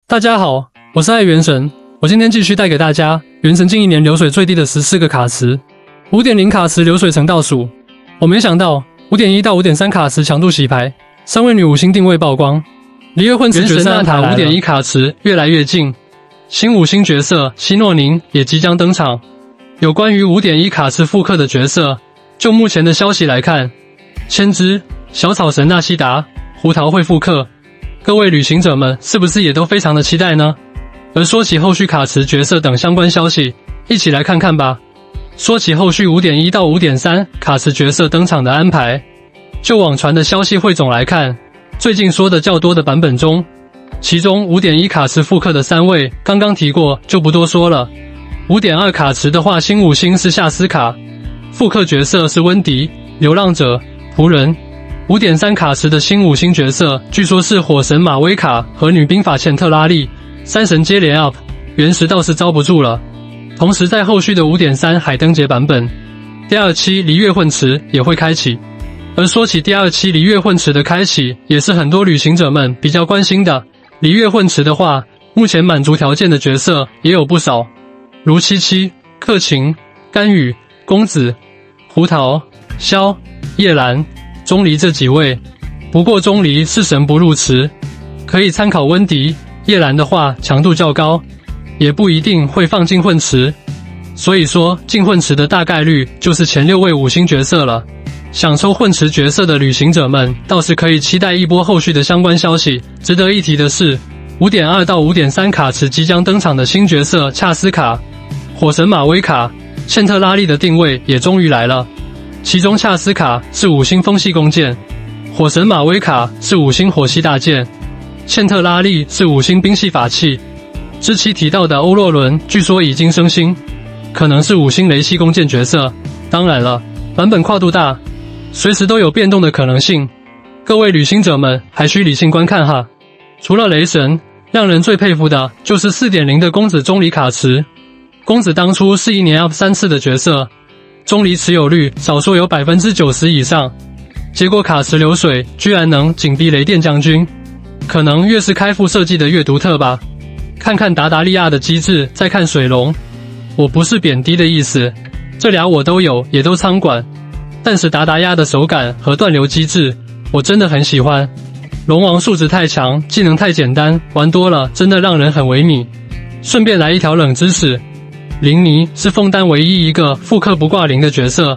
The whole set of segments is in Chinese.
大家好，我是爱原神，我今天继续带给大家原神近一年流水最低的14个卡池，5.0卡池流水成倒数。我没想到 5.1 到 5.3 卡池强度洗牌，3位女5星定位曝光。璃月混池角色安排来了，5.1卡池越来越近，新5星角色希诺宁也即将登场。有关于 5.1 卡池复刻的角色，就目前的消息来看，千之、小草神纳西达、胡桃会复刻。各位旅行者们是不是也都非常的期待呢？而说起后续卡池角色等相关消息，一起来看看吧。说起后续 5.1 到 5.3 卡池角色登场的安排，就网传的消息汇总来看，最近说的较多的版本中，其中 5.1 卡池复刻的3位刚刚提过，就不多说了。5.2 卡池的话，新5星是夏斯卡，复刻角色是温迪、流浪者、仆人。5.3 卡池的新5星角色，据说是火神马威卡和女兵法茜特拉利，三神接连 up， 原石倒是遭不住了。同时在后续的 5.3 海灯节版本，第2期璃月混池也会开启。而说起第2期璃月混池的开启，也是很多旅行者们比较关心的。璃月混池的话，目前满足条件的角色也有不少，如七七、克勤、甘雨、公子、胡桃、萧、叶兰、钟离这几位，不过钟离是神不入池，可以参考温迪。叶兰的话强度较高，也不一定会放进混池，所以说进混池的大概率就是前6位5星角色了。想抽混池角色的旅行者们倒是可以期待一波后续的相关消息。值得一提的是 5.2 到 5.3 卡池即将登场的新角色恰斯卡、火神马威卡、茜特拉利的定位也终于来了。其中恰斯卡是5星风系弓箭，火神马威卡是5星火系大剑，茜特拉利是5星兵系法器。之期提到的欧洛伦据说已经升星，可能是5星雷系弓箭角色。当然了，版本跨度大，随时都有变动的可能性，各位旅行者们还需理性观看哈。除了雷神，让人最佩服的就是 4.0 的公子钟离卡池。公子当初是1年 up 3次的角色，钟离持有率少说有 90% 以上，结果卡池流水居然能紧逼雷电将军，可能越是开副设计的越独特吧。看看达达利亚的机制，再看水龙，我不是贬低的意思，这俩我都有，也都仓管，但是达达亚的手感和断流机制我真的很喜欢。龙王数值太强，技能太简单，玩多了真的让人很萎靡。顺便来一条冷知识，林尼是枫丹唯一一个复刻不挂零的角色，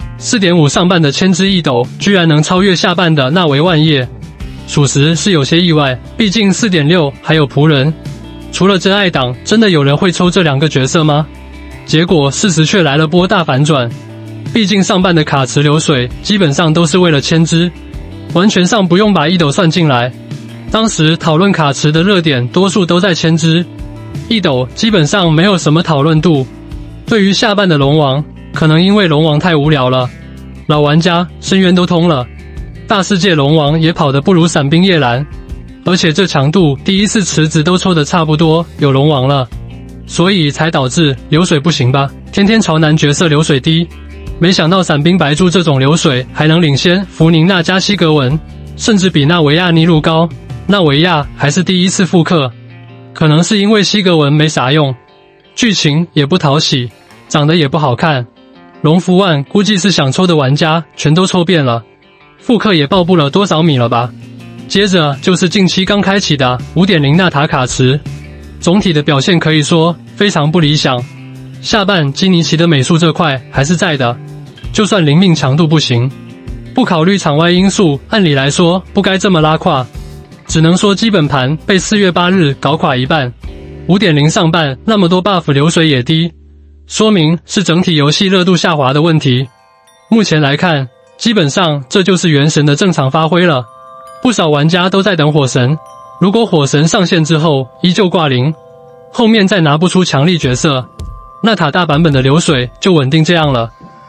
4.5 上半的千之一斗居然能超越下半的纳维万叶，属实是有些意外，毕竟 4.6 还有仆人，除了真爱党，真的有人会抽这2个角色吗？结果事实却来了波大反转，毕竟上半的卡池流水基本上都是为了千之，完全上不用把一斗算进来。当时讨论卡池的热点多数都在千之，一斗基本上没有什么讨论度。对于下半的龙王，可能因为龙王太无聊了，老玩家深渊都通了，大世界龙王也跑得不如伞兵叶兰，而且这强度第一次池子都抽得差不多有龙王了，所以才导致流水不行吧，天天朝南角色流水低。没想到伞兵白猪这种流水还能领先弗宁娜加西格文，甚至比纳维亚逆路高。纳维亚还是第一次复刻，可能是因为西格文没啥用，剧情也不讨喜，长得也不好看，龙符万估计是想抽的玩家全都抽遍了，复刻也爆不了多少米了吧。接着就是近期刚开启的 5.0 纳塔卡池，总体的表现可以说非常不理想，下半基尼奇的美术这块还是在的，就算灵命强度不行，不考虑场外因素，按理来说不该这么拉胯，只能说基本盘被4月8日搞垮一半。 5.0 上半那么多 buff 流水也低，说明是整体游戏热度下滑的问题。目前来看，基本上这就是原神的正常发挥了，不少玩家都在等火神，如果火神上线之后依旧挂零，后面再拿不出强力角色，那塔大版本的流水就稳定这样了。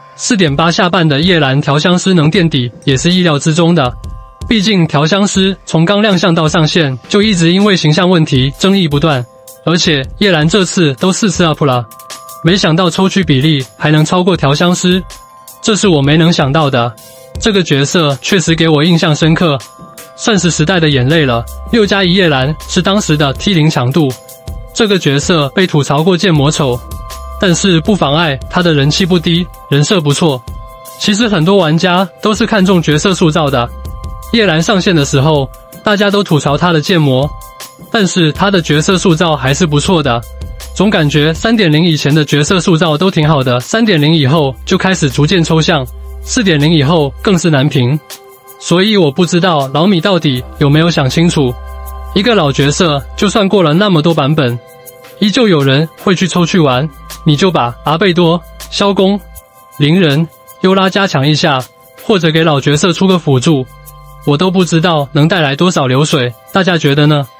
4.8 下半的叶兰调香师能垫底也是意料之中的，毕竟调香师从刚亮相到上线就一直因为形象问题争议不断，而且叶兰这次都4次 up 了，没想到抽取比例还能超过调香师，这是我没能想到的。这个角色确实给我印象深刻， 算是时代的眼泪了。6+1夜兰是当时的 T0 强度，这个角色被吐槽过建模丑，但是不妨碍他的人气不低，人设不错。其实很多玩家都是看重角色塑造的。夜兰上线的时候，大家都吐槽他的建模，但是他的角色塑造还是不错的。总感觉 3.0 以前的角色塑造都挺好的， 3.0 以后就开始逐渐抽象， 4.0 以后更是难评。所以我不知道老米到底有没有想清楚，一个老角色就算过了那么多版本，依旧有人会去抽去玩，你就把阿贝多、萧公、灵人、优拉加强一下，或者给老角色出个辅助，我都不知道能带来多少流水，大家觉得呢？